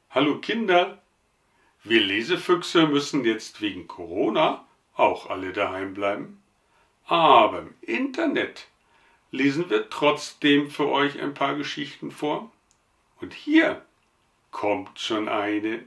Hallo Kinder, wir Lesefüchse müssen jetzt wegen Corona auch alle daheim bleiben. Aber im Internet lesen wir trotzdem für euch ein paar Geschichten vor. Und hier kommt schon eine.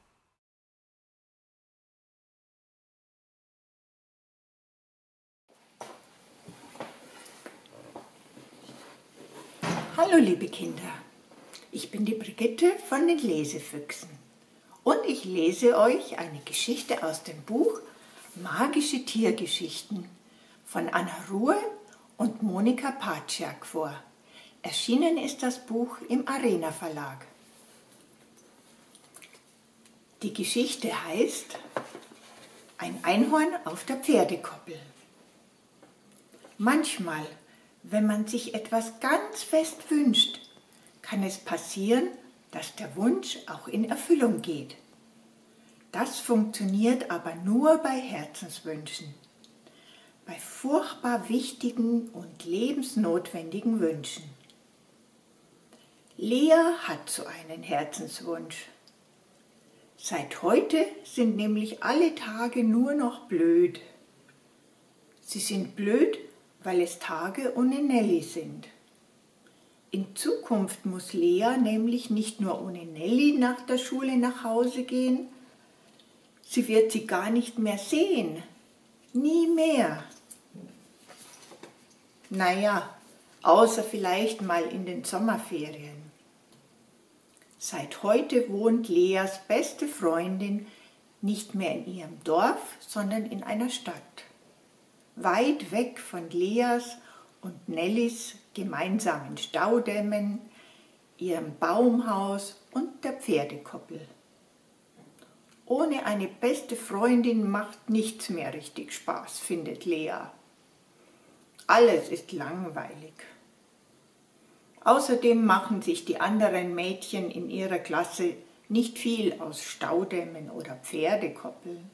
Hallo liebe Kinder, ich bin die Brigitte von den Lesefüchsen und ich lese euch eine Geschichte aus dem Buch Magische Tiergeschichten von Anna Ruhe und Monika Paciak vor. Erschienen ist das Buch im Arena Verlag. Die Geschichte heißt Ein Einhorn auf der Pferdekoppel. Manchmal, wenn man sich etwas ganz fest wünscht, kann es passieren, dass der Wunsch auch in Erfüllung geht. Das funktioniert aber nur bei Herzenswünschen, bei furchtbar wichtigen und lebensnotwendigen Wünschen. Lea hat so einen Herzenswunsch. Seit heute sind nämlich alle Tage nur noch blöd. Sie sind blöd, weil es Tage ohne Nelly sind. In Zukunft muss Lea nämlich nicht nur ohne Nelly nach der Schule nach Hause gehen, sie wird sie gar nicht mehr sehen. Nie mehr. Naja, außer vielleicht mal in den Sommerferien. Seit heute wohnt Leas beste Freundin nicht mehr in ihrem Dorf, sondern in einer Stadt. Weit weg von Leas und Nellys gemeinsamen Staudämmen, ihrem Baumhaus und der Pferdekoppel. Ohne eine beste Freundin macht nichts mehr richtig Spaß, findet Lea. Alles ist langweilig. Außerdem machen sich die anderen Mädchen in ihrer Klasse nicht viel aus Staudämmen oder Pferdekoppeln.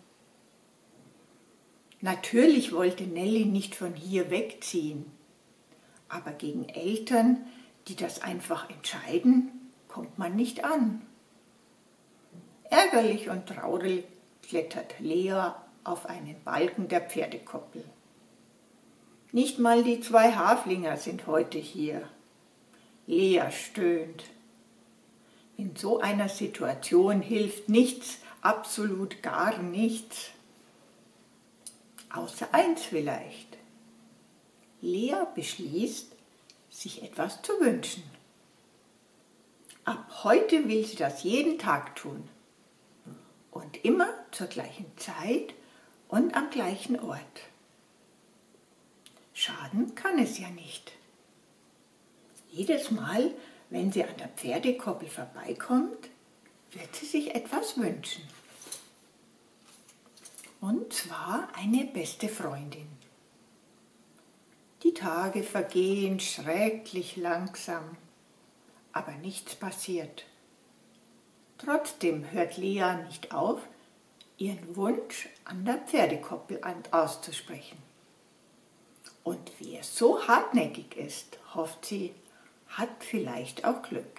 Natürlich wollte Nelly nicht von hier wegziehen, aber gegen Eltern, die das einfach entscheiden, kommt man nicht an. Ärgerlich und traurig klettert Lea auf einen Balken der Pferdekoppel. Nicht mal die 2 Haflinger sind heute hier. Lea stöhnt. In so einer Situation hilft nichts, absolut gar nichts. Außer eins vielleicht. Lea beschließt, sich etwas zu wünschen. Ab heute will sie das jeden Tag tun. Und immer zur gleichen Zeit und am gleichen Ort. Schaden kann es ja nicht. Jedes Mal, wenn sie an der Pferdekoppel vorbeikommt, wird sie sich etwas wünschen. Und zwar eine beste Freundin. Die Tage vergehen schrecklich langsam, aber nichts passiert. Trotzdem hört Lea nicht auf, ihren Wunsch an der Pferdekoppel auszusprechen. Und wer so hartnäckig ist, hofft sie, hat vielleicht auch Glück.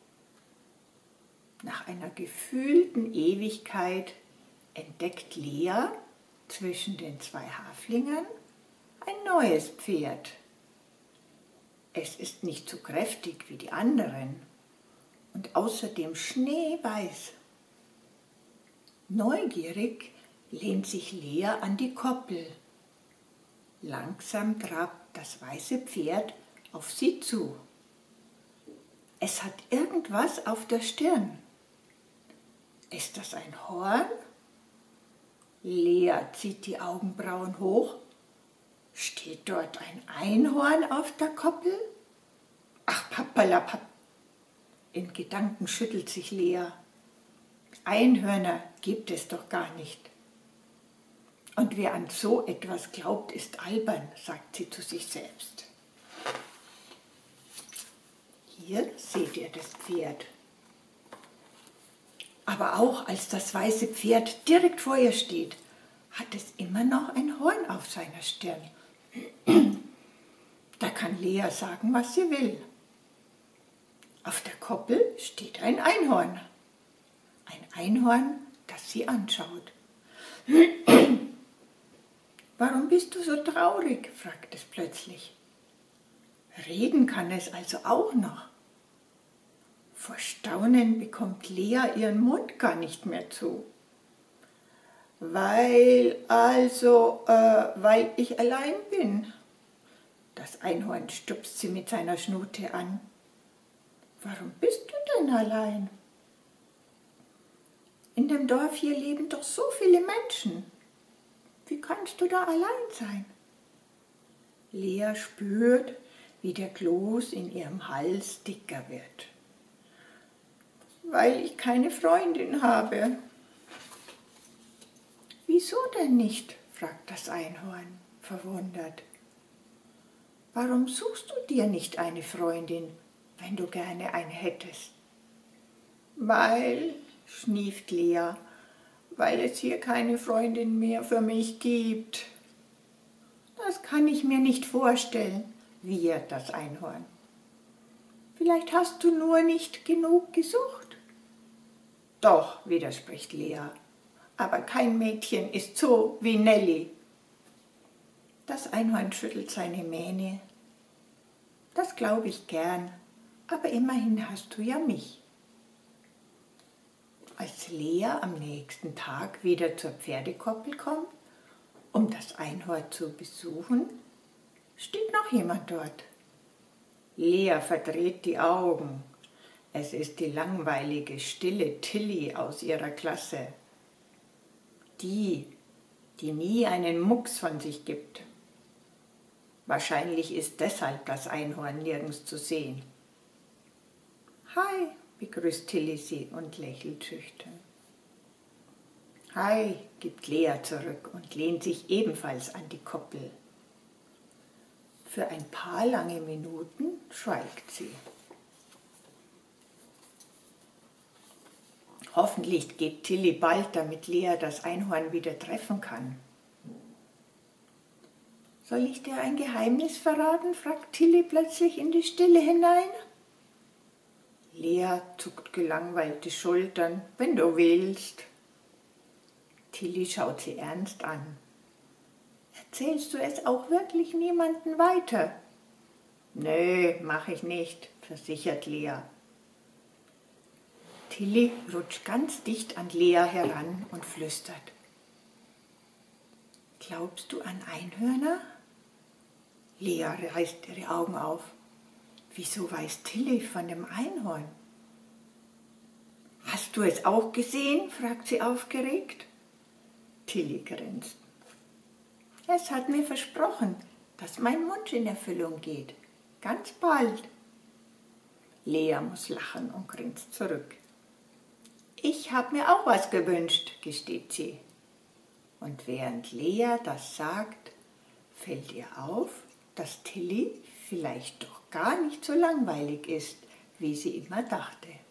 Nach einer gefühlten Ewigkeit entdeckt Lea zwischen den 2 Haflingern ein neues Pferd. Es ist nicht so kräftig wie die anderen und außerdem schneeweiß. Neugierig lehnt sich Lea an die Koppel. Langsam trabt das weiße Pferd auf sie zu. Es hat irgendwas auf der Stirn. Ist das ein Horn? Lea zieht die Augenbrauen hoch. Steht dort ein Einhorn auf der Koppel? Ach, papperlapapp. In Gedanken schüttelt sich Lea. Einhörner gibt es doch gar nicht. Und wer an so etwas glaubt, ist albern, sagt sie zu sich selbst. Hier seht ihr das Pferd. Aber auch als das weiße Pferd direkt vor ihr steht, hat es immer noch ein Horn auf seiner Stirn. Da kann Lea sagen, was sie will. Auf der Koppel steht ein Einhorn. Einhorn, das sie anschaut. »Warum bist du so traurig?« fragt es plötzlich. Reden kann es also auch noch. Vor Staunen bekommt Lea ihren Mund gar nicht mehr zu. Weil ich allein bin. Das Einhorn stupst sie mit seiner Schnute an. Warum bist du denn allein? In dem Dorf hier leben doch so viele Menschen. Wie kannst du da allein sein? Lea spürt, wie der Kloß in ihrem Hals dicker wird. Weil ich keine Freundin habe. Wieso denn nicht? Fragt das Einhorn, verwundert. Warum suchst du dir nicht eine Freundin, wenn du gerne eine hättest? Weil, schnieft Lea, weil es hier keine Freundin mehr für mich gibt. Das kann ich mir nicht vorstellen, wiehert das Einhorn. Vielleicht hast du nur nicht genug gesucht. Doch, widerspricht Lea, aber kein Mädchen ist so wie Nelly. Das Einhorn schüttelt seine Mähne. Das glaube ich gern, aber immerhin hast du ja mich. Als Lea am nächsten Tag wieder zur Pferdekoppel kommt, um das Einhorn zu besuchen, steht noch jemand dort. Lea verdreht die Augen. Es ist die langweilige, stille Tilly aus ihrer Klasse. Die nie einen Mucks von sich gibt. Wahrscheinlich ist deshalb das Einhorn nirgends zu sehen. »Hi«, begrüßt Tilly sie und lächelt schüchtern. »Hi«, gibt Lea zurück und lehnt sich ebenfalls an die Koppel. Für ein paar lange Minuten schweigt sie. Hoffentlich geht Tilly bald, damit Lea das Einhorn wieder treffen kann. »Soll ich dir ein Geheimnis verraten?« fragt Tilly plötzlich in die Stille hinein. Lea zuckt gelangweilt die Schultern. »Wenn du willst.« Tilly schaut sie ernst an. »Erzählst du es auch wirklich niemandem weiter?« »Nee, mach ich nicht«, versichert Lea. Tilly rutscht ganz dicht an Lea heran und flüstert. »Glaubst du an Einhörner?« Lea reißt ihre Augen auf. Wieso weiß Tilly von dem Einhorn? »Hast du es auch gesehen?« fragt sie aufgeregt. Tilly grinst. »Es hat mir versprochen, dass mein Wunsch in Erfüllung geht. Ganz bald.« Lea muss lachen und grinst zurück. »Ich habe mir auch was gewünscht«, gesteht sie. Und während Lea das sagt, fällt ihr auf, dass Tilly vielleicht doch gar nicht so langweilig ist, wie sie immer dachte.